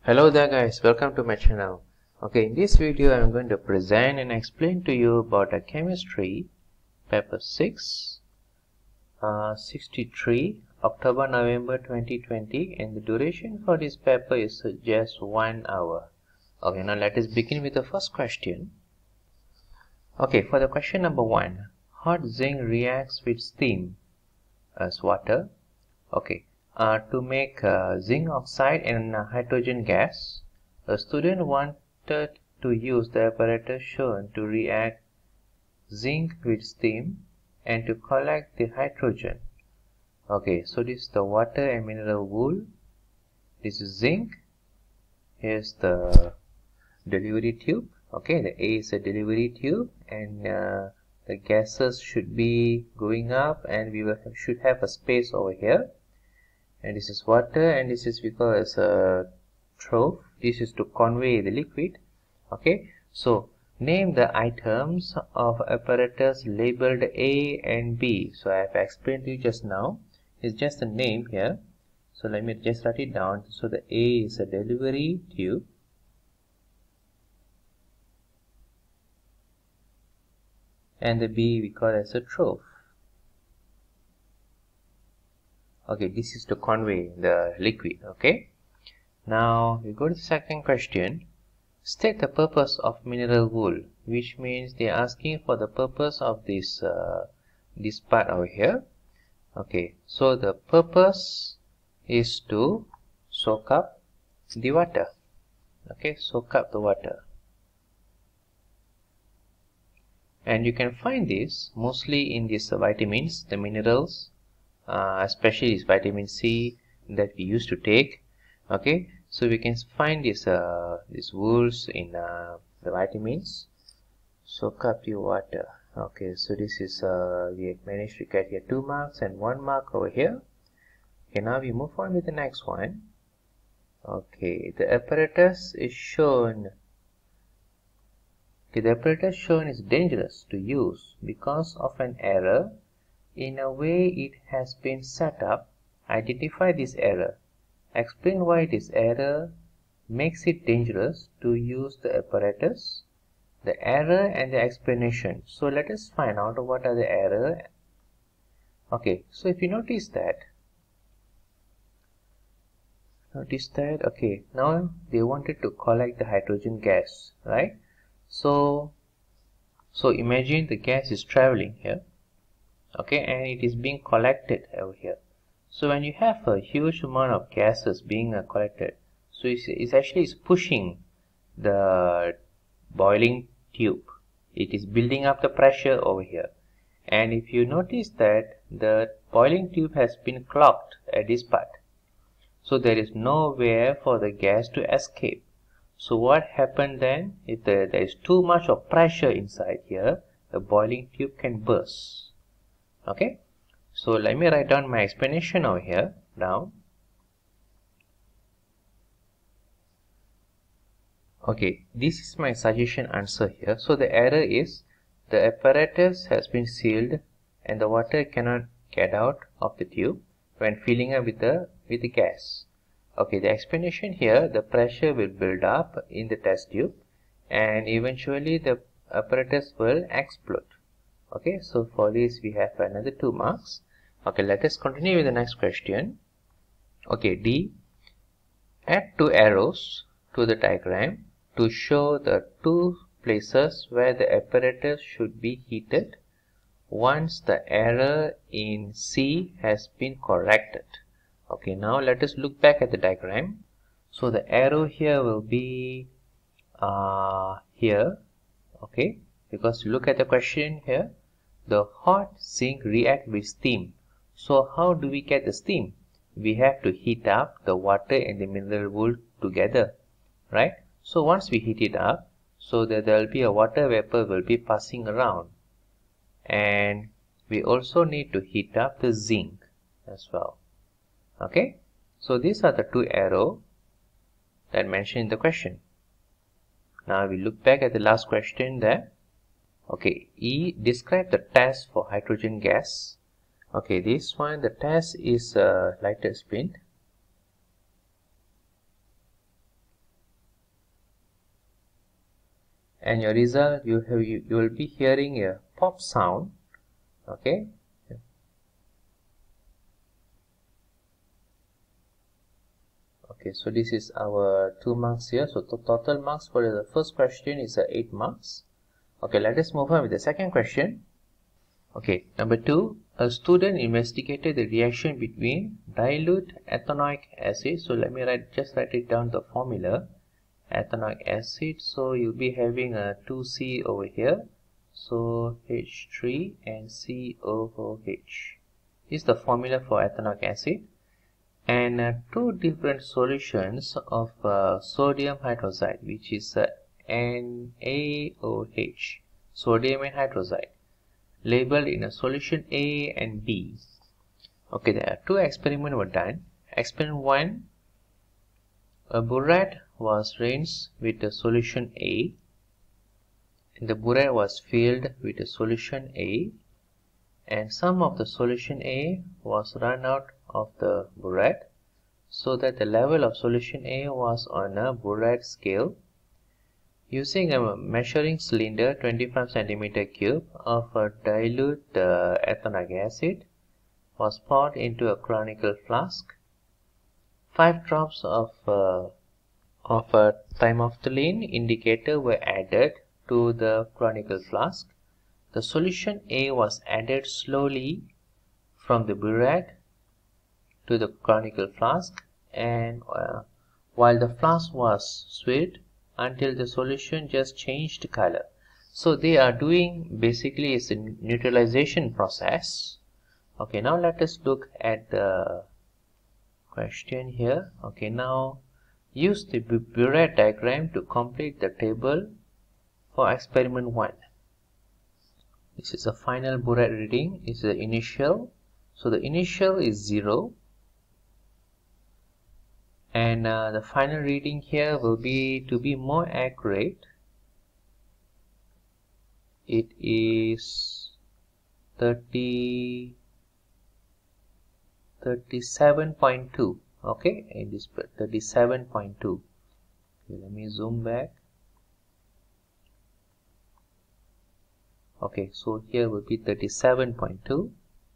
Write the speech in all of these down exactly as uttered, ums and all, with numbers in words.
Hello there guys, welcome to my channel. Okay, in this video I am going to present and explain to you about a chemistry paper six, uh, sixty-three, October November twenty twenty, and the duration for this paper is just one hour. Okay, now let us begin with the first question. Okay, for the question number one, hot zinc reacts with steam as water. Okay. Uh, to make uh, zinc oxide and uh, hydrogen gas, a student wanted to use the apparatus shown to react zinc with steam and to collect the hydrogen. Okay, so this is the water and mineral wool. This is zinc. Here's the delivery tube. Okay, the A is a delivery tube, and uh, the gases should be going up, and we will have, should have a space over here. And this is water, and this is because a trough. This is to convey the liquid. Okay, so name the items of apparatus labeled A and B. So I have explained to you just now. It's just a name here. So let me just write it down. So the A is a delivery tube. And the B we call as a trough. Okay, this is to convey the liquid. Okay, now we go to the second question. State the purpose of mineral wool, which means they are asking for the purpose of this uh, this part over here. Okay, so the purpose is to soak up the water. Okay, soak up the water, and you can find this mostly in these uh, vitamins, the minerals. Uh, especially is vitamin C that we used to take. Okay, so we can find this uh, these wools in uh, the vitamins. Soak up your water. Okay, so this is uh, we managed to get here two marks and one mark over here. Okay, now we move on with the next one. Okay, the apparatus is shown. Okay, the apparatus shown is dangerous to use because of an error in a way it has been set up. Identify this error. Explain why this error makes it dangerous to use the apparatus, the error and the explanation. So let us find out what are the error. Okay, so if you notice that, notice that, okay, now they wanted to collect the hydrogen gas, right? So, so imagine the gas is traveling here. Okay, and it is being collected over here. So when you have a huge amount of gases being uh, collected, so it's, it's actually is pushing the boiling tube. It is building up the pressure over here. And if you notice that the boiling tube has been clogged at this part, so there is nowhere for the gas to escape. So what happened then? If the, there is too much of pressure inside here, the boiling tube can burst. Okay, so let me write down my explanation over here down. Okay, this is my suggestion answer here. So the error is the apparatus has been sealed and the water cannot get out of the tube when filling up with the with the gas. Okay, the explanation here, the pressure will build up in the test tube and eventually the apparatus will explode. Okay, so for this we have another two marks. Okay, let us continue with the next question. Okay, D. Add two arrows to the diagram to show the two places where the apparatus should be heated once the error in C has been corrected. Okay, now let us look back at the diagram. So the arrow here will be uh, here. Okay, because look at the question here. The hot zinc react with steam. So how do we get the steam? We have to heat up the water and the mineral wool together, right? So once we heat it up, so that there will be a water vapor will be passing around. And we also need to heat up the zinc as well. Okay, so these are the two arrows that mentioned in the question. Now we look back at the last question there. Okay, E. Describe the test for hydrogen gas. Okay, this one, the test is a lighter spin. and your result, you have you, you will be hearing a pop sound. Okay, okay, so this is our two marks here. So the total marks for the first question is uh, eight marks. Okay, let us move on with the second question. Okay, number two, a student investigated the reaction between dilute ethanoic acid. So let me write, just write it down, the formula. Ethanoic acid, so you'll be having a two C over here, so H three and C O O H is the formula for ethanoic acid, and uh, two different solutions of uh, sodium hydroxide, which is uh, N A O H, sodium and hydroxide, labeled in a solution A and B. Okay, there are two experiments were done. Experiment one, a burette was rinsed with the solution A, and the burette was filled with the solution A, and some of the solution A was run out of the burette, so that the level of solution A was on a burette scale. Using a measuring cylinder twenty-five centimeter cube of a dilute uh, ethanoic acid was poured into a conical flask. Five drops of uh, of a thymophthalein indicator were added to the conical flask. The solution A was added slowly from the burette to the conical flask, and uh, while the flask was stirred until the solution just changed color. So they are doing basically is a neutralization process. Okay, now let us look at the question here. Okay, now use the burette diagram to complete the table for experiment one. This is a final burette reading. This is the initial. So the initial is zero. And uh, the final reading here will be, to be more accurate, it is thirty, thirty-seven point two. Okay, in this thirty-seven point two. Okay, let me zoom back. Okay, so here will be thirty-seven point two,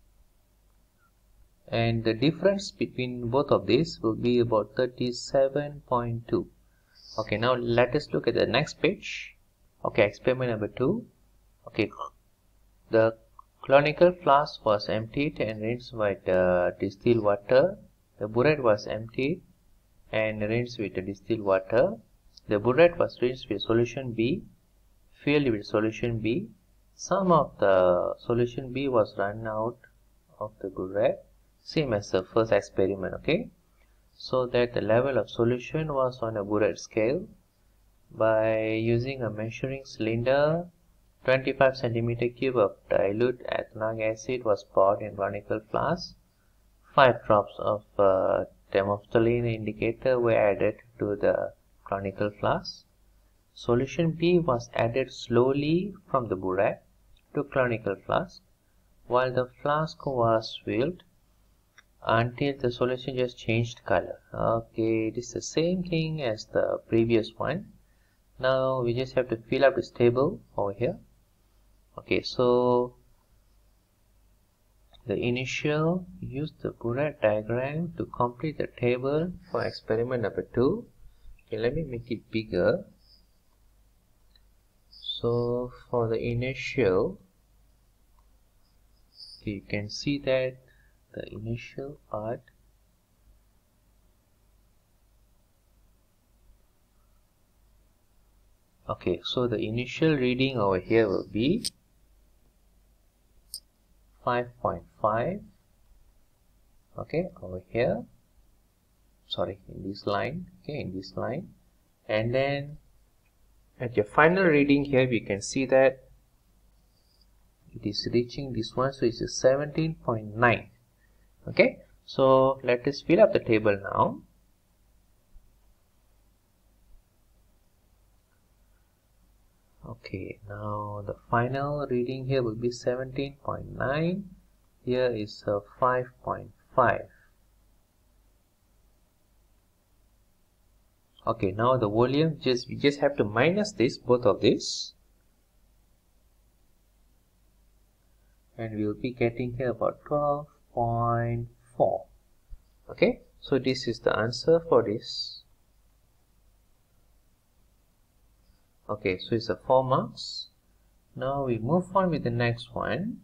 and the difference between both of these will be about thirty-seven point two. Okay, now let us look at the next page. Okay, experiment number two. Okay, the conical flask was emptied and rinsed with uh, distilled water. The burette was emptied and rinsed with the distilled water. The burette was rinsed with solution B, filled with solution B. Some of the solution B was run out of the burette, same as the first experiment. Okay, so that the level of solution was on a burette scale. By using a measuring cylinder, twenty-five centimeter cube of dilute ethanoic acid was poured in conical flask. Five drops of uh, thymophthalein indicator were added to the conical flask. Solution B was added slowly from the burette to conical flask, while the flask was filled until the solution just changed color. Okay, this is the same thing as the previous one. Now we just have to fill up this table over here. Okay, so the initial, use the burette diagram to complete the table for experiment number two. Okay, let me make it bigger. So for the initial, okay, you can see that the initial part okay, so the initial reading over here will be five point five. Okay, over here, sorry, in this line, okay, in this line, and then at your final reading here we can see that it is reaching this one, so it's a seventeen point nine. Okay, so let us fill up the table now. Okay, now the final reading here will be seventeen point nine. Here is a five point five. Okay, now the volume, just we just have to minus this, both of this, and we will be getting here about twelve point four. Okay, so this is the answer for this. Okay, so it's a four marks. Now we move on with the next one.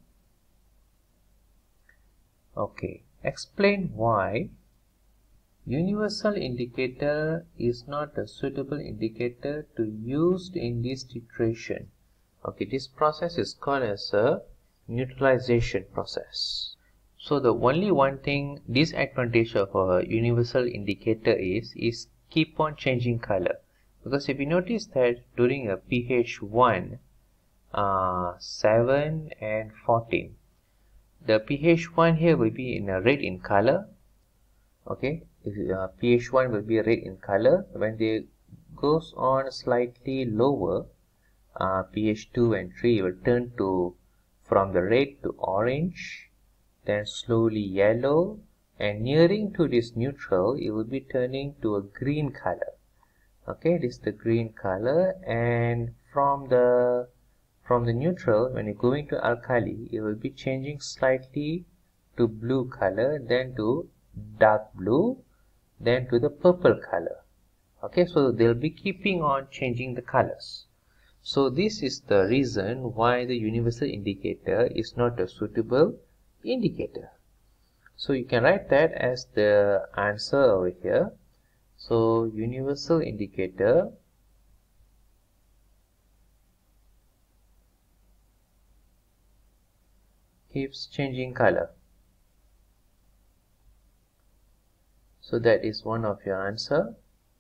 Okay, explain why universal indicator is not a suitable indicator to use in this titration. Okay, this process is called as a neutralization process. So the only one thing disadvantage of a universal indicator is is keep on changing color, because if you notice that during a pH one, uh, seven and fourteen, the pH one here will be in a red in color. Okay, uh, pH one will be red in color. When they goes on slightly lower, uh, pH two and three will turn to from the red to orange, then slowly yellow, and nearing to this neutral, it will be turning to a green color. Okay, this is the green color, and from the from the neutral, when you're going to alkali, it will be changing slightly to blue color, then to dark blue, then to the purple color. Okay, so they'll be keeping on changing the colors. So this is the reason why the universal indicator is not a suitable indicator. So you can write that as the answer over here. So universal indicator keeps changing color. So that is one of your answer.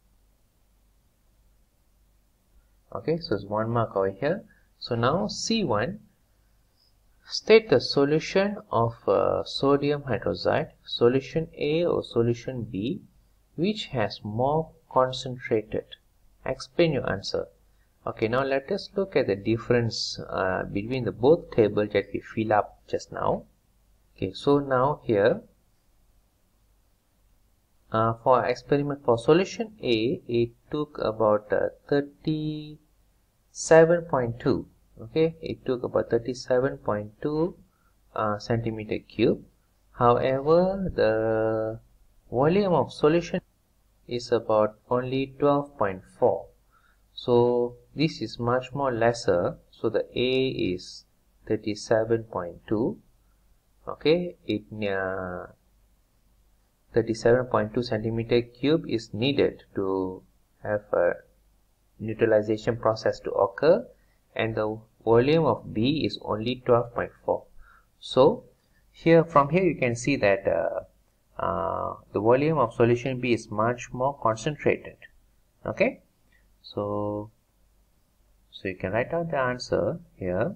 Okay, so it's one mark over here. So now C one, state the solution of uh, sodium hydroxide, solution A or solution B, which has more concentrated. Explain your answer. Okay, now let us look at the difference uh, between the both tables that we fill up just now. Okay, so now here, uh, for experiment for solution A, it took about uh, thirty-seven point two. Okay, it took about thirty-seven point two uh, centimeter cube. However, the volume of solution is about only twelve point four. So this is much more lesser. So the A is thirty-seven point two. Okay, it uh, thirty-seven point two centimeter cube is needed to have a neutralization process to occur, and the volume of B is only twelve point four. So here, from here you can see that uh, uh, the volume of solution B is much more concentrated. Okay, so so you can write out the answer here.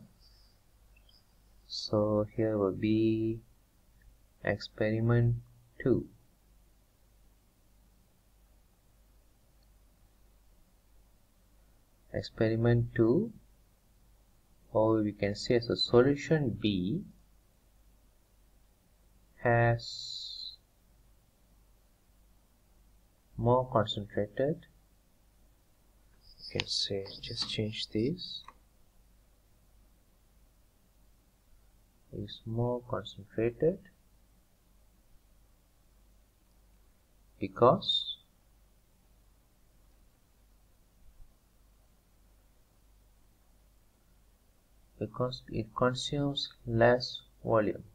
So here will be experiment two. Experiment two, or we can say as a solution B has more concentrated. You can say, just change this, is more concentrated because because it consumes less volume.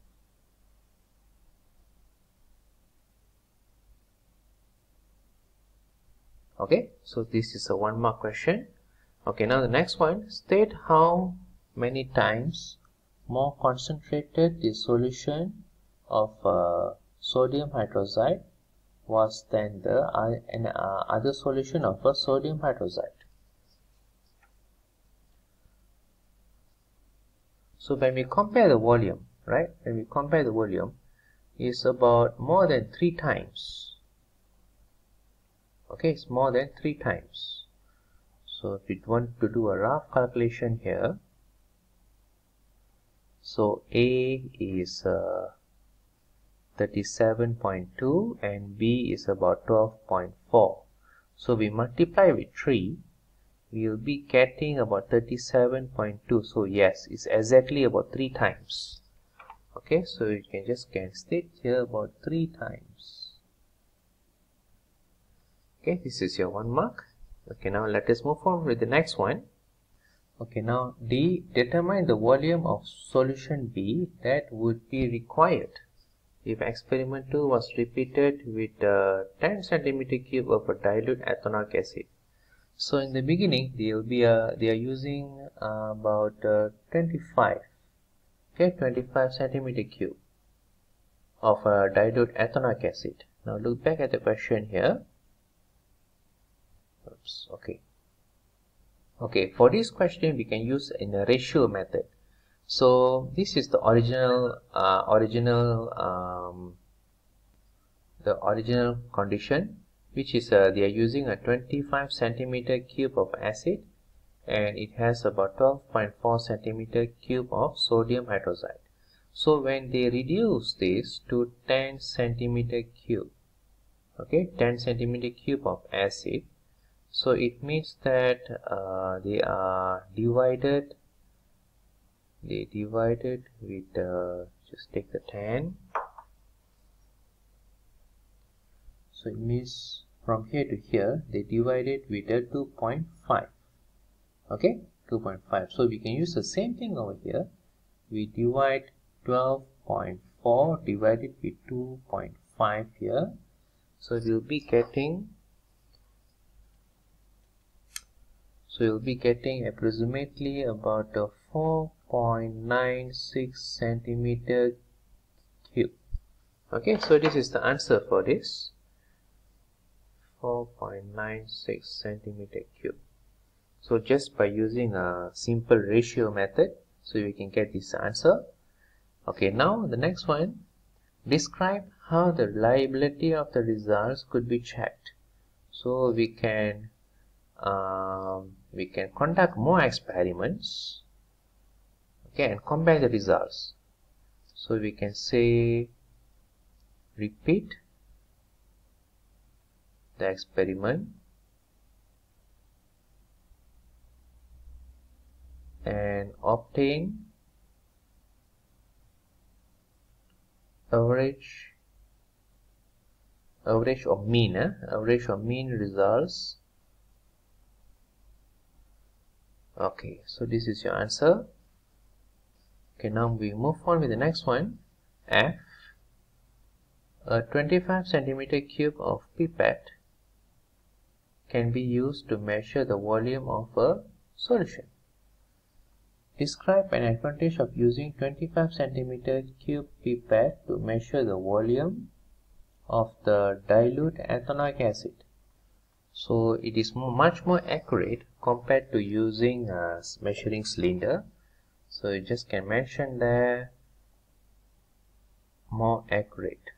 Okay, so this is a one mark question. Okay, now the next one, state how many times more concentrated the solution of uh, sodium hydroxide was than the uh, an, uh, other solution of a sodium hydroxide. So when we compare the volume, right, when we compare the volume, is about more than three times. Okay, it's more than three times. So if we want to do a rough calculation here, so A is uh, thirty-seven point two and B is about twelve point four. So we multiply with three, we will be getting about thirty-seven point two. So yes, it's exactly about three times. Okay, so you can just can state here about three times. Okay, this is your one mark. Okay, now let us move on with the next one. Okay, now D, determine the volume of solution B that would be required if experiment two was repeated with uh, ten centimeter cube of a dilute ethanoic acid. So in the beginning, they will be uh, they are using uh, about uh, twenty-five, okay, twenty-five centimeter cube of a dilute ethanoic acid. Now look back at the question here. Oops, okay. Okay, for this question we can use in a ratio method. So this is the original uh, original um, the original condition, which is uh, they are using a twenty-five centimeter cube of acid, and it has about twelve point four centimeter cube of sodium hydroxide. So when they reduce this to ten centimeter cube, okay, ten centimeter cube of acid, so it means that uh, they are divided they divided with uh, just take the ten. So it means from here to here they divided with a two point five. Okay, two point five. So we can use the same thing over here. We divide twelve point four divided with two point five here. So we'll be getting so you'll be getting approximately about a four point nine six centimeter cube. Okay, so this is the answer for this, four point nine six centimeter cube. So just by using a simple ratio method, so we can get this answer. Okay, now the next one, describe how the reliability of the results could be checked. So we can um, we can conduct more experiments, okay, and compare the results. So we can say repeat the experiment and obtain average average or mean eh? average or mean results. Okay, so this is your answer. Okay, now we move on with the next one. F, a twenty-five centimeter cube of pipette can be used to measure the volume of a solution. Describe an advantage of using twenty-five centimeter cube pipette to measure the volume of the dilute ethanoic acid. So it is more, much more accurate compared to using a measuring cylinder. So you just can mention there, more accurate.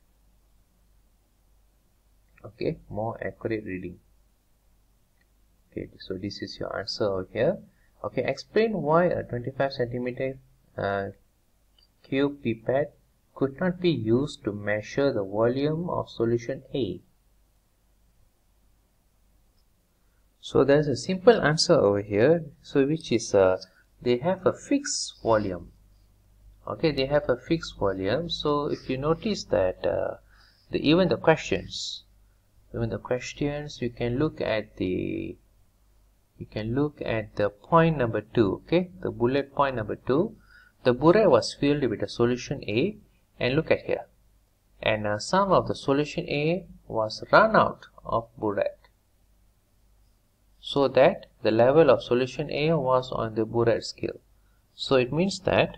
Okay, more accurate reading. Okay, so this is your answer over here. Okay, explain why a twenty-five centimeter uh, cube pipette could not be used to measure the volume of solution A. So there's a simple answer over here, so which is uh, they have a fixed volume. Okay, they have a fixed volume. So if you notice that uh, the, even the questions, even the questions, you can look at the you can look at the point number two. Okay, the bullet point number two. The burette was filled with a solution A, and look at here, and uh, some of the solution A was run out of burette, so that the level of solution A was on the burette scale. So it means that,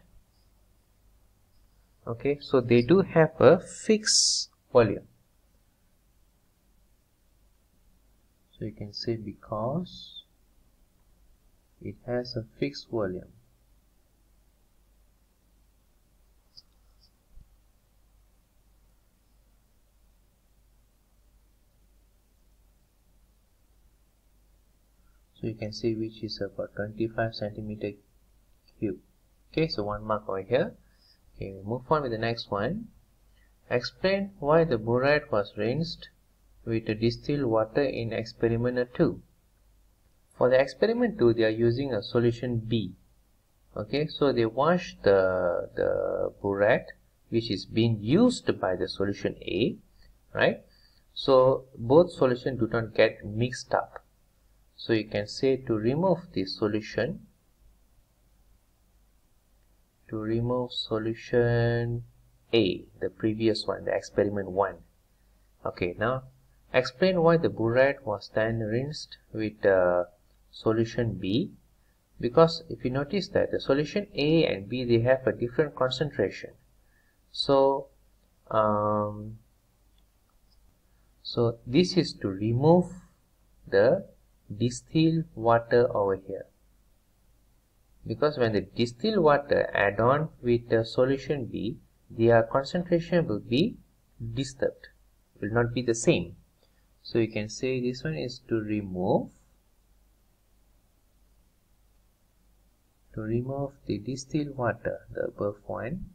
okay, so they do have a fixed volume. So you can say because it has a fixed volume. So you can see which is about twenty-five centimeter cube. Okay, so one mark over here. Okay, we move on with the next one. Explain why the burette was rinsed with the distilled water in experiment two. For the experiment two, they are using a solution B. Okay, so they wash the, the burette which is being used by the solution A, right? So both solutions do not get mixed up. So you can say to remove this solution, to remove solution A, the previous one, the experiment one. Okay, now explain why the burette was then rinsed with uh, solution B. Because if you notice that the solution A and B, they have a different concentration. So, um, so this is to remove the distilled water over here. Because when the distilled water add on with the solution B, their concentration will be disturbed, will not be the same. So you can say this one is to remove to remove the distilled water, the above one.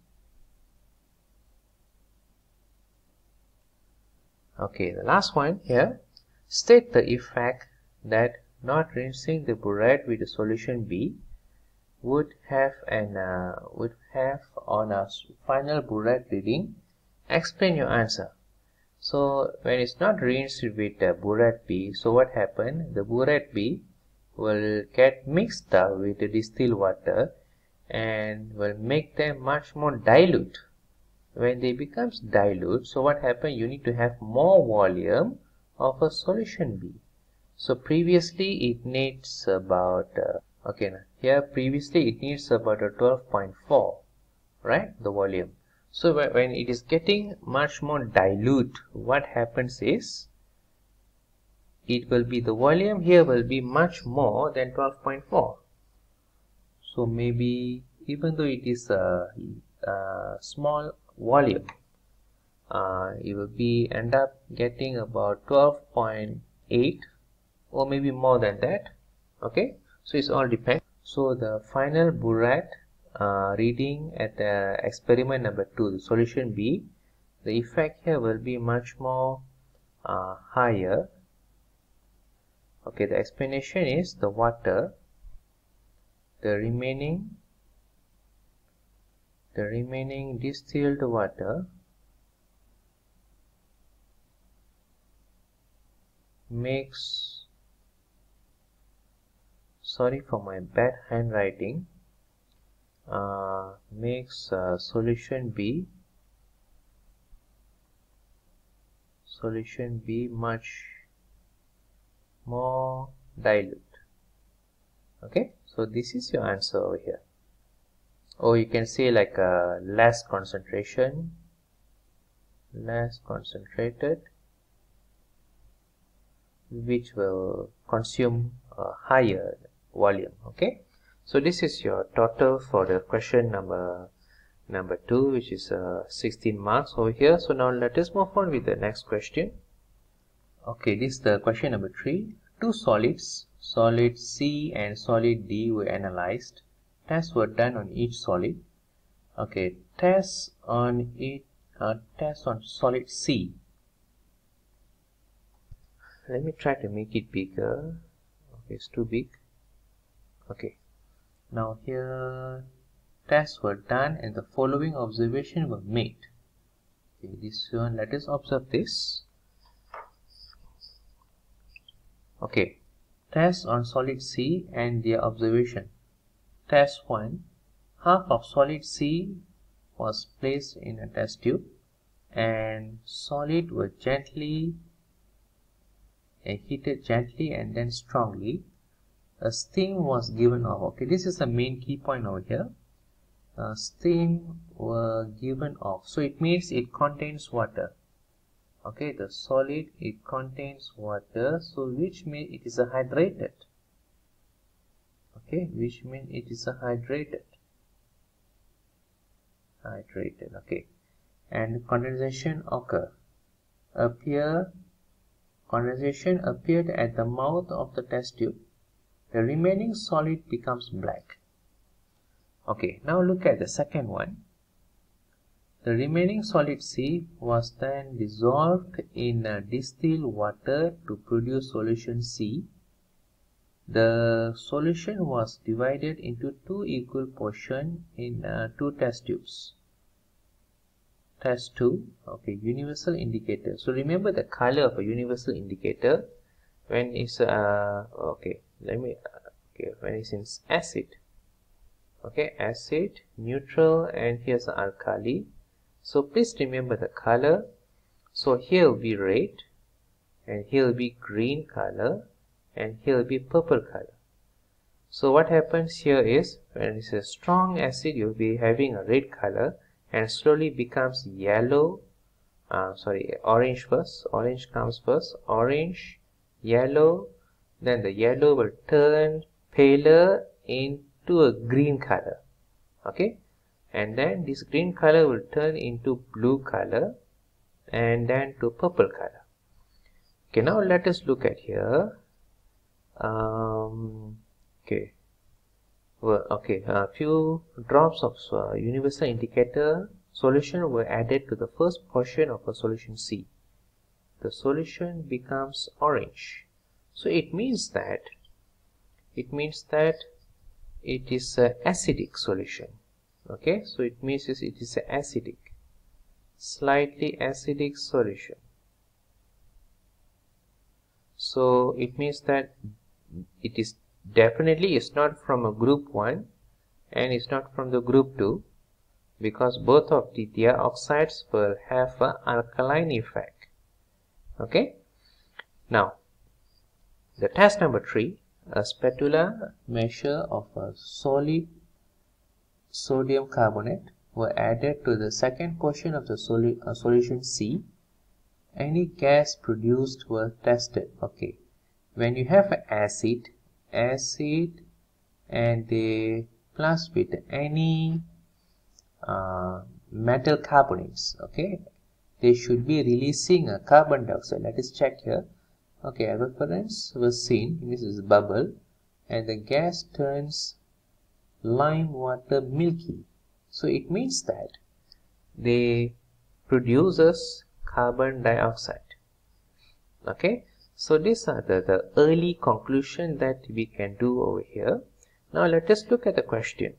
Okay, the last one here, state the effect that not rinsing the burette with the solution B would have an uh, would have on a final burette reading. Explain your answer. So when it's not rinsed with the burette B, so what happened? The burette B will get mixed up with the distilled water and will make them much more dilute. When they becomes dilute, so what happens? You need to have more volume of a solution B. So previously it needs about uh, okay, now here previously it needs about a twelve point four, right, the volume. So when it is getting much more dilute, what happens is it will be, the volume here will be much more than twelve point four. So maybe even though it is a, a small volume, uh, it will be end up getting about twelve point eight or maybe more than that. Okay, so it's all depends. So the final burette uh, reading at the experiment number two, the solution B, the effect here will be much more uh, higher. Okay, the explanation is the water, the remaining the remaining distilled water makes, sorry for my bad handwriting, uh, makes uh, solution B solution B much more dilute. Okay, so this is your answer over here. Or you can say like a less concentration, less concentrated, which will consume a higher volume. Okay, so this is your total for the question number number two, which is uh, sixteen marks over here. So now let us move on with the next question. Okay, this is the question number three. Two solids, solid C and solid D, were analyzed. Tests were done on each solid. Okay, tests on it, uh, tests on solid C. Let me try to make it bigger. Okay, it's too big. Okay, now here tests were done and the following observation were made. Okay, this one, let us observe this. Okay, tests on solid C and their observation. Test one, half of solid C was placed in a test tube and solid were gently uh, heated gently and then strongly. A steam was given off. Okay, this is the main key point over here. Uh, steam were given off, so it means it contains water. Okay, the solid, it contains water, so which means it is a hydrated. Okay, which means it is a hydrated. Hydrated. Okay, and condensation occur. Appear. Condensation appeared at the mouth of the test tube. The remaining solid becomes black. Okay, now look at the second one. The remaining solid C was then dissolved in uh, distilled water to produce solution C. The solution was divided into two equal portions in uh, two test tubes. Test two, okay, universal indicator. So remember the color of a universal indicator when it's uh, okay. Let me okay when it's in acid. Okay, acid, neutral, and here's the alkali. So please remember the color. So here will be red, and here will be green color, and here will be purple color. So what happens here is when it's a strong acid, you'll be having a red color and slowly becomes yellow. Uh, sorry, orange first. Orange comes first. Orange, yellow. Then the yellow will turn paler into a green color. Okay, and then this green color will turn into blue color, and then to purple color. Okay, now let us look at here. Um, okay. Well, okay, a few drops of uh, universal indicator solution were added to the first portion of a solution C. The solution becomes orange. So it means that it means that it is an acidic solution. Okay, so it means it is an acidic, slightly acidic solution. So it means that it is definitely is not from a group one and it's not from the group two, because both of the dioxides will have an alkaline effect. Okay, now the test number three, a spatula measure of a solid sodium carbonate were added to the second portion of the solu uh, solution C. Any gas produced were tested. Okay, when you have an acid acid and they plus with any uh, metal carbonates, okay, they should be releasing a carbon dioxide. Let us check here. Okay, evaporance was seen. This is bubble, and the gas turns lime water milky. So it means that they produces carbon dioxide. Okay, so these are the, the early conclusion that we can do over here. Now let us look at the question.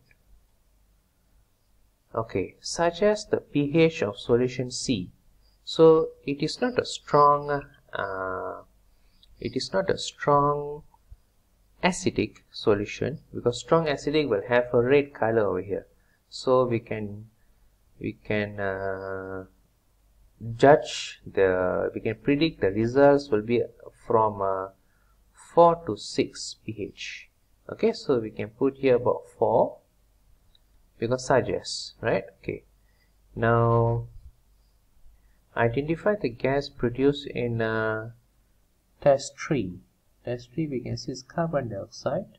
Okay, suggest the pH of solution C. So it is not a strong uh, it is not a strong acidic solution, because strong acidic will have a red color over here. So we can we can uh, judge the we can predict the results will be from uh, four to six pH. Okay, so we can put here about four because suggest, right? Okay, now identify the gas produced in uh, test three. Test three we can see is carbon dioxide.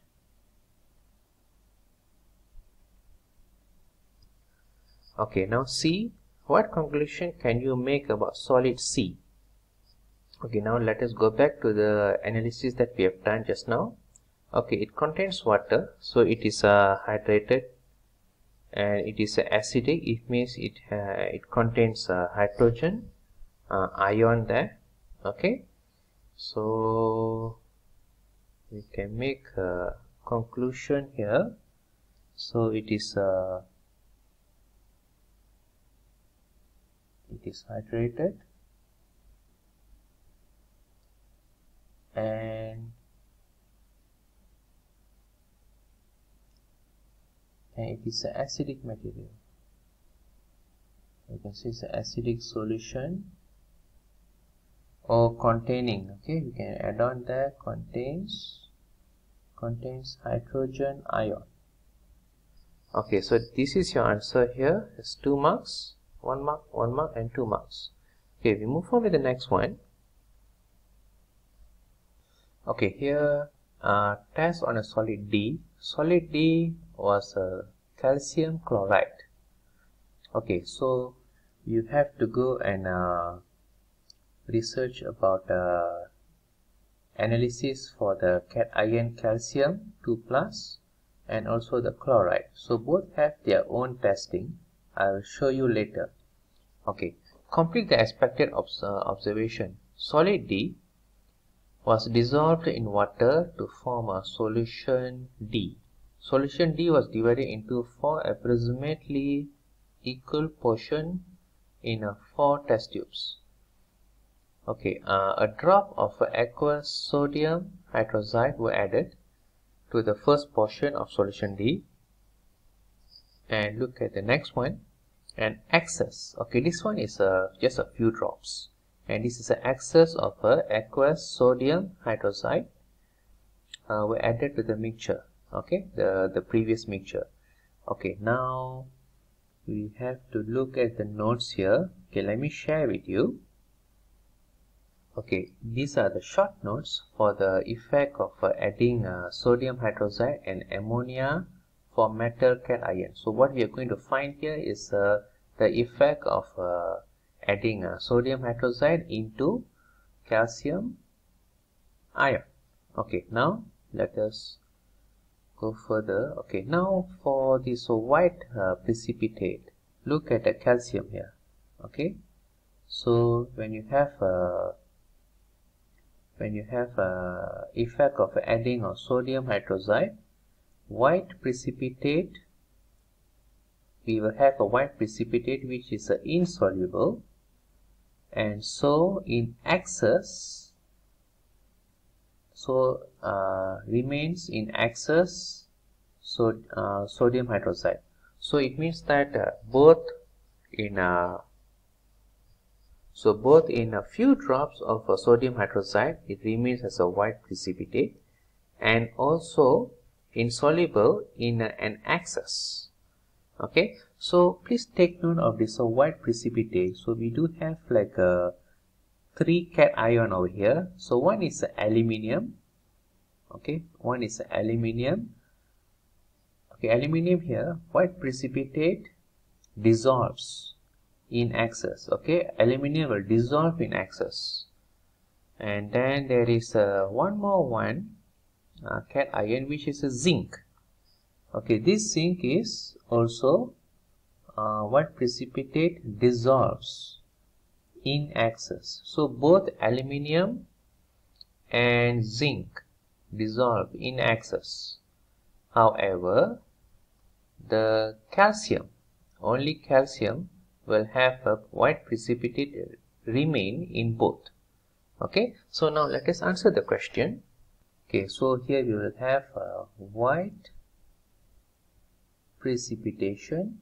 Okay, now C, what conclusion can you make about solid C? Okay, now let us go back to the analysis that we have done just now. Okay, it contains water, so it is uh, hydrated, and it is uh, acidic. It means it uh, it contains uh, hydrogen uh, ion there. Okay, so we can make a conclusion here. So it is uh, it is hydrated, and and it is an acidic material. You can see it's an acidic solution or containing. Okay, you can add on there contains contains hydrogen ion. Okay, so this is your answer here. It's two marks, one mark, one mark, and two marks. Okay, we move on with the next one. Okay, here uh, test on a solid D. Solid D was a calcium chloride. Okay, so you have to go and uh, research about uh, analysis for the cation calcium two plus and also the chloride. So both have their own testing. I will show you later. Okay, complete the expected obs uh, observation. Solid D was dissolved in water to form a solution D. Solution D was divided into four approximately equal portions in uh, four test tubes. Okay, uh, a drop of uh, aqueous sodium hydroxide were added to the first portion of solution D. And look at the next one. And excess. Okay, this one is uh, just a few drops. And this is the excess of uh, aqueous sodium hydroxide uh, were added to the mixture. Okay, the, the previous mixture. Okay, now we have to look at the notes here. Okay, let me share with you. Okay, these are the short notes for the effect of uh, adding uh, sodium hydroxide and ammonia for metal cation. So what we are going to find here is uh, the effect of uh, adding uh, sodium hydroxide into calcium ion. Okay, now let us go further. Okay, now for this white uh, precipitate, look at the calcium here. Okay, so when you have a when you have a effect of adding of sodium hydroxide, white precipitate, we will have a white precipitate which is uh, insoluble, and so in excess, so uh, remains in excess so uh, sodium hydroxide. So it means that uh, both in a so both in a few drops of uh, sodium hydroxide it remains as a white precipitate, and also insoluble in uh, an excess. Okay, so please take note of this uh, white precipitate. So we do have like a three cation over here. So one is uh, aluminium. Okay, one is uh, aluminium. Okay, aluminium here, white precipitate dissolves in excess. Okay, aluminium will dissolve in excess. And then there is uh, one more one uh, cation which is a zinc. Okay, this zinc is also uh, white precipitate dissolves in excess. So both aluminium and zinc dissolve in excess. However, the calcium, only calcium will have a white precipitate remain in both. Okay, so now let us answer the question. Okay, so here we will have a white precipitation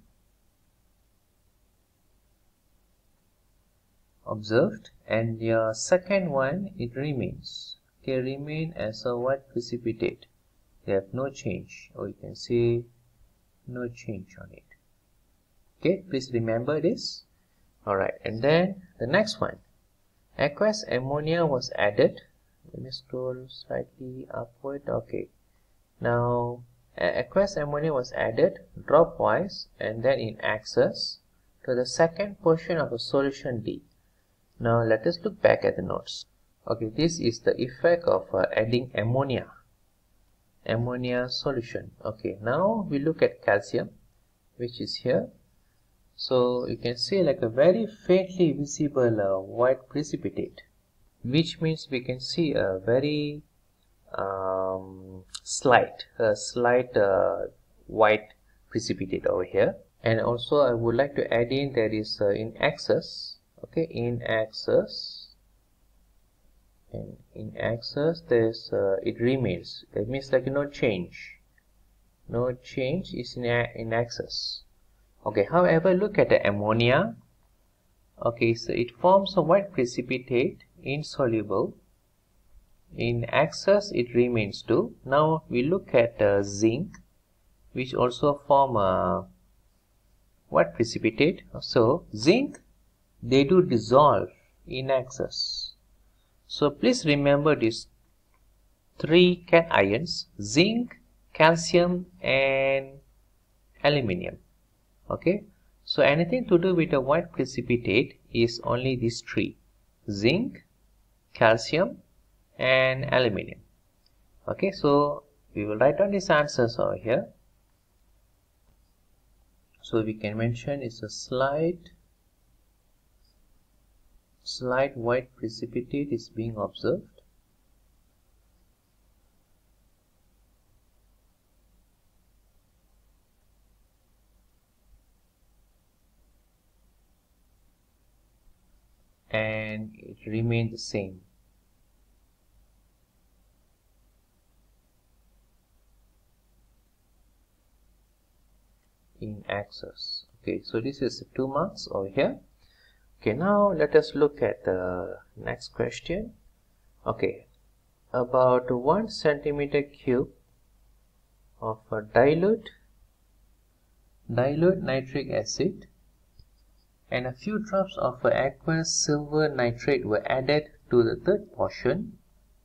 observed, and your second one, it remains. Okay, remain as a white precipitate. They have no change, or you can say no change on it. Okay, please remember this. Alright, and then the next one, aqueous ammonia was added. Let me scroll slightly upward. Okay, now aqueous ammonia was added dropwise and then in excess to the second portion of the solution D. Now let us look back at the notes. Okay, this is the effect of uh, adding ammonia ammonia solution. Okay, now we look at calcium, which is here. So you can see like a very faintly visible uh, white precipitate, which means we can see a very um, slight a slight uh, white precipitate over here. And also I would like to add in there is uh, in excess. Okay, in excess, and in excess there's uh, it remains. That means like no change no change is in, in excess. Okay, however, look at the ammonia. Okay, so it forms a white precipitate insoluble. In excess it remains too. Now we look at uh, zinc, which also form a white precipitate. So zinc, they do dissolve in excess. So please remember these three cations: zinc, calcium and aluminium. Okay, so anything to do with a white precipitate is only these three: zinc, calcium and aluminium. Okay, so we will write down these answers over here. So we can mention it's a slight slight white precipitate is being observed. And it remains the same. In axis. Okay, so this is two marks over here. Okay, now let us look at the next question. Okay, about one centimeter cube of a dilute dilute nitric acid and a few drops of aqueous silver nitrate were added to the third portion.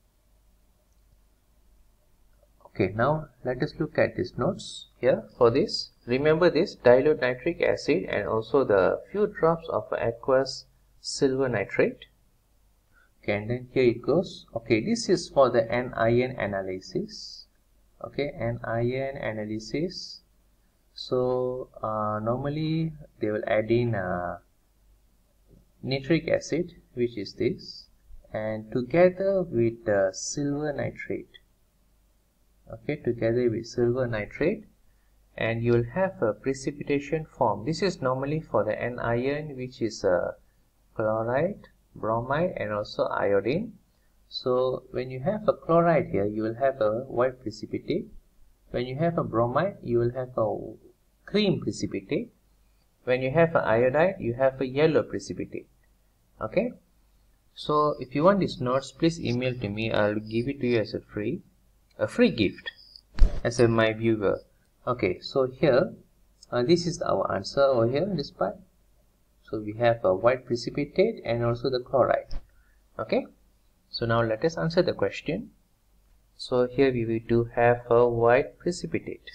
Okay, now let us look at these notes here for this. Remember this dilute nitric acid and also the few drops of aqueous silver nitrate. Okay, and then here it goes. Okay, this is for the anion analysis. Okay, anion analysis. So uh, normally they will add in uh, nitric acid, which is this, and together with the silver nitrate. Okay, together with silver nitrate, and you will have a precipitation form. This is normally for the anion, which is a chloride, bromide, and also iodine. So when you have a chloride here, you will have a white precipitate. When you have a bromide, you will have a cream precipitate. When you have an iodide, you have a yellow precipitate. Okay, so if you want these notes, please email to me. I'll give it to you as a free a free gift as a my viewer. Okay, so here uh, this is our answer over here, this part. So we have a white precipitate and also the chloride. Okay, so now let us answer the question. So here we do have a white precipitate.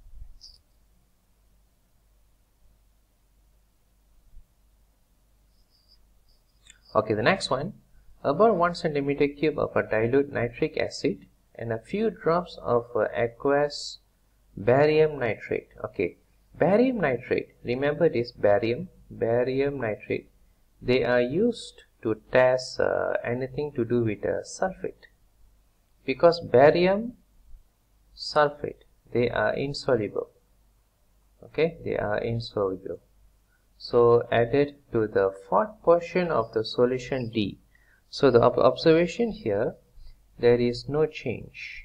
Okay, the next one, about one centimeter cube of a dilute nitric acid and a few drops of uh, aqueous barium nitrate. Okay, barium nitrate, remember this barium, barium nitrate, they are used to test uh, anything to do with uh, sulfate, because barium sulfate, they are insoluble. Okay, they are insoluble. So added to the fourth portion of the solution D. So the ob observation here, there is no change.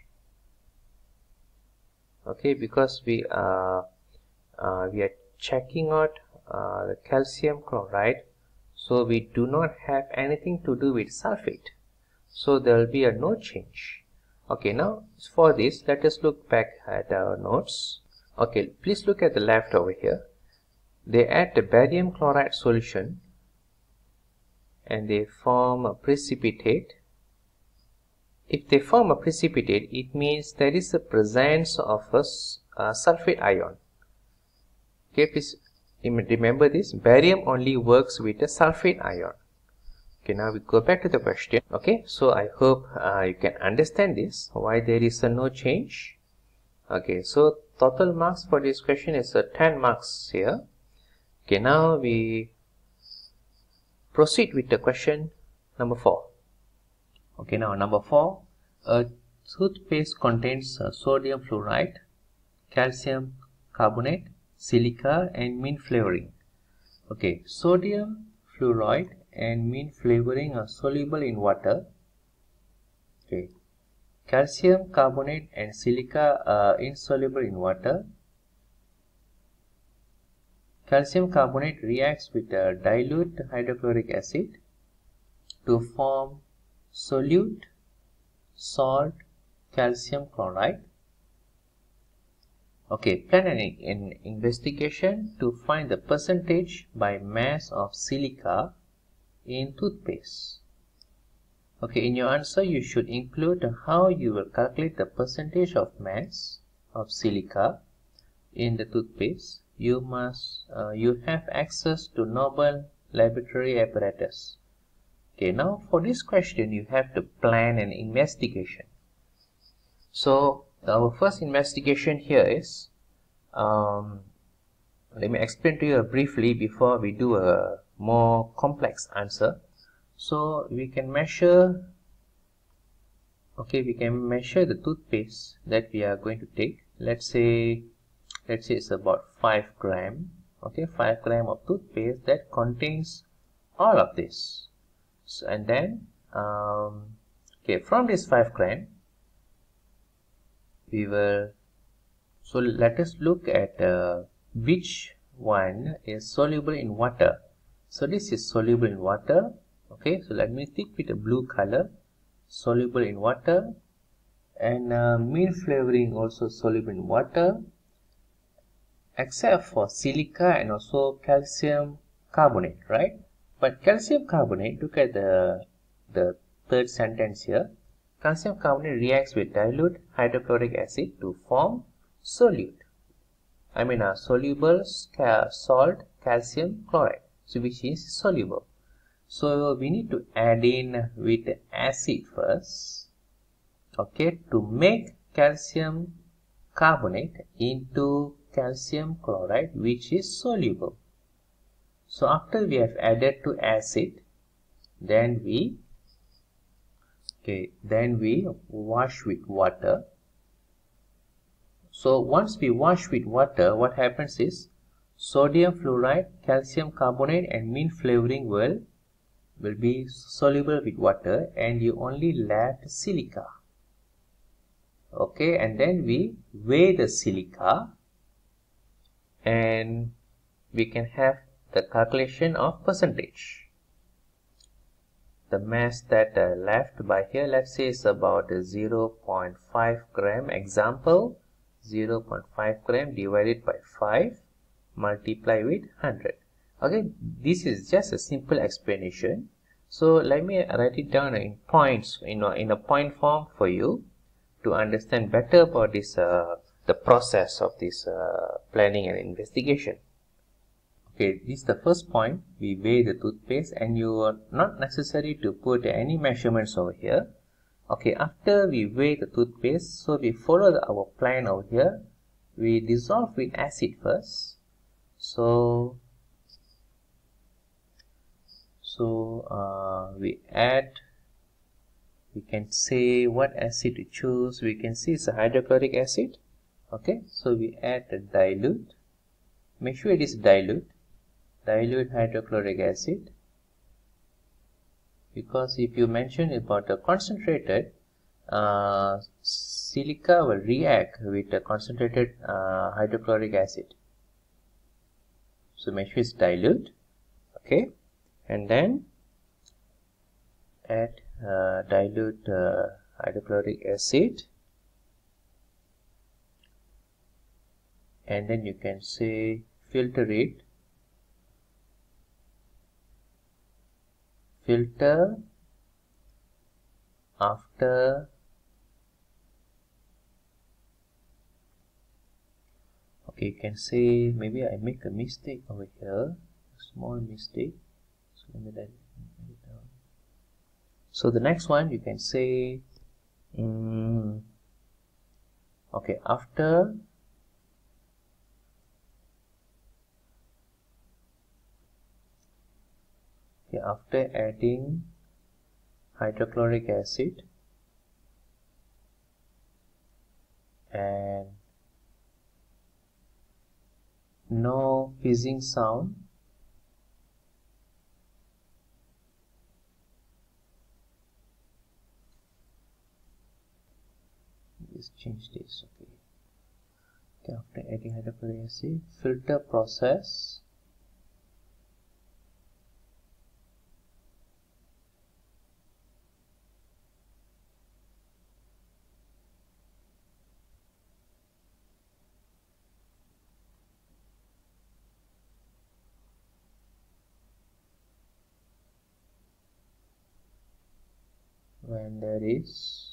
Okay, because we are uh, we are checking out uh, the calcium chloride, so we do not have anything to do with sulfate. So there will be a no change. Okay, now for this, let us look back at our notes. Okay, please look at the left over here. They add the barium chloride solution and they form a precipitate. If they form a precipitate, it means there is a presence of a uh, sulfate ion. Okay, please remember this. Barium only works with a sulfate ion. Okay, now we go back to the question. Okay, so I hope uh, you can understand this, why there is a no change. Okay, so total marks for this question is uh, ten marks here. Okay, now we proceed with the question number four. Okay, now number four, a toothpaste contains uh, sodium fluoride, calcium carbonate, silica, and mint flavoring. Okay, sodium fluoride and mint flavoring are soluble in water. Okay, calcium carbonate and silica are insoluble in water. Calcium carbonate reacts with a dilute hydrochloric acid to form solute salt calcium chloride. Okay, plan an, an investigation to find the percentage by mass of silica in toothpaste. Okay, in your answer you should include how you will calculate the percentage of mass of silica in the toothpaste. You must uh, you have access to noble laboratory apparatus. Okay, now for this question you have to plan an investigation. So our first investigation here is, um, let me explain to you briefly before we do a more complex answer. So we can measure, okay, we can measure the toothpaste that we are going to take. Let's say, let's say it's about five gram. Okay, five gram of toothpaste that contains all of this. So, and then, um, okay, from this five gram, we will. So let us look at uh, which one is soluble in water. So this is soluble in water. Okay, so let me tick with a blue color, soluble in water, and uh, mint flavoring also soluble in water, except for silica and also calcium carbonate, right? But calcium carbonate, look at the the third sentence here. Calcium carbonate reacts with dilute hydrochloric acid to form solute. I mean a soluble salt calcium chloride, so which is soluble. So we need to add in with acid first, okay, to make calcium carbonate into calcium chloride, which is soluble. So after we have added to acid, then we okay then we wash with water. So once we wash with water, what happens is sodium fluoride, calcium carbonate and mint flavoring will will be soluble with water, and you only left silica. Okay, and then we weigh the silica and we can have the calculation of percentage. The mass that uh, left by here, let's say is about uh, zero point five gram. Example, zero point five gram divided by five, multiply with one hundred. Okay, this is just a simple explanation. So let me write it down in points, in a, in a point form for you to understand better about this uh, the process of this uh, planning and investigation. Okay, this is the first point. We weigh the toothpaste, and you are not necessary to put any measurements over here. Okay, after we weigh the toothpaste, so we follow the, our plan over here. We dissolve with acid first. So so uh, we add, we can say what acid to choose. We can see it's a hydrochloric acid. Okay, so we add the dilute. Make sure it is dilute. Dilute hydrochloric acid, because if you mention about the concentrated, uh, silica will react with the concentrated uh, hydrochloric acid. So make sure it's dilute. Okay, and then add uh, dilute uh, hydrochloric acid, and then you can say filter it. Filter after okay, you can say maybe I make a mistake over here, a small mistake. So let me write it down. So the next one you can say um, okay, after okay, after adding hydrochloric acid and no fizzing sound, let's change this. Okay, okay, after adding hydrochloric acid, filter process, when there is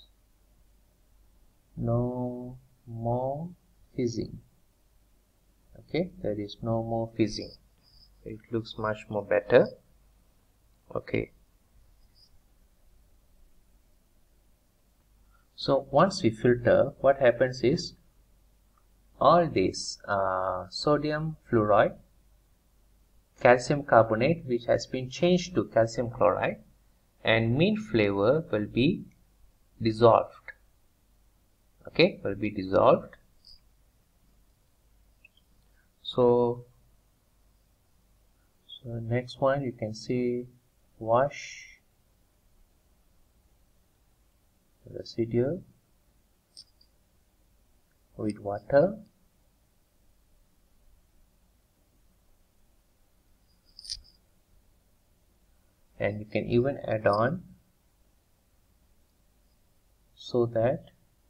no more fizzing. Okay, there is no more fizzing. It looks much more better. Okay, so once we filter, what happens is all this uh, sodium fluoride, calcium carbonate, which has been changed to calcium chloride, and mean flavor will be dissolved. Okay, will be dissolved. So, so next one you can see wash residue with water. And you can even add on so that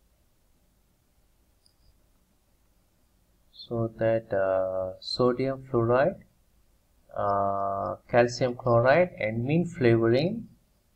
so that uh, sodium fluoride, uh, calcium chloride and mint flavoring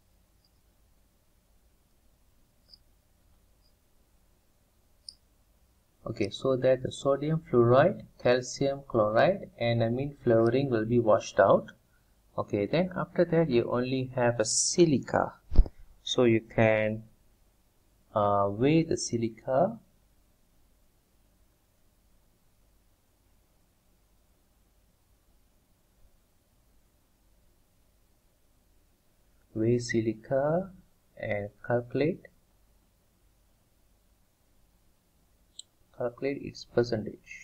okay so that the sodium fluoride, calcium chloride and a mint flavoring will be washed out. Okay, then after that you only have a silica, so you can uh, weigh the silica. Weigh silica and calculate calculate its percentage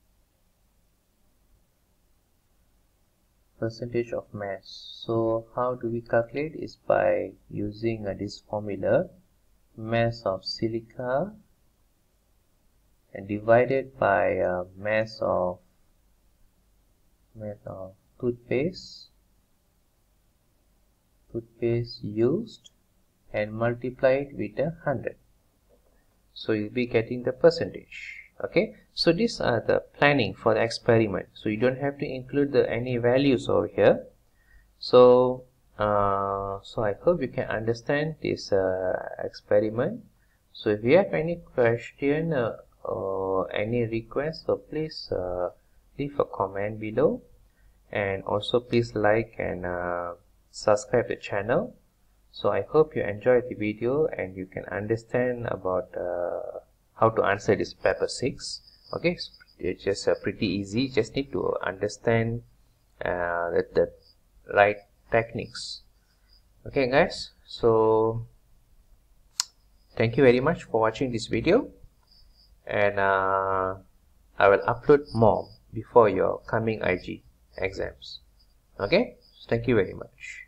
percentage of mass. So how do we calculate? Is by using uh, this formula, mass of silica and divided by uh, mass of mass of toothpaste toothpaste used and multiply it with a hundred. So you'll be getting the percentage. Okay, so these are the planning for the experiment, so you don't have to include the any values over here. So uh, so I hope you can understand this uh, experiment. So if you have any question uh, or any request, so please uh, leave a comment below, and also please like and uh, subscribe the channel. So I hope you enjoyed the video and you can understand about uh, how to answer this paper six. Okay, it's just uh, pretty easy, just need to understand uh, the, the right techniques. Okay guys, so thank you very much for watching this video, and uh, I will upload more before your coming I G exams. Okay, thank you very much.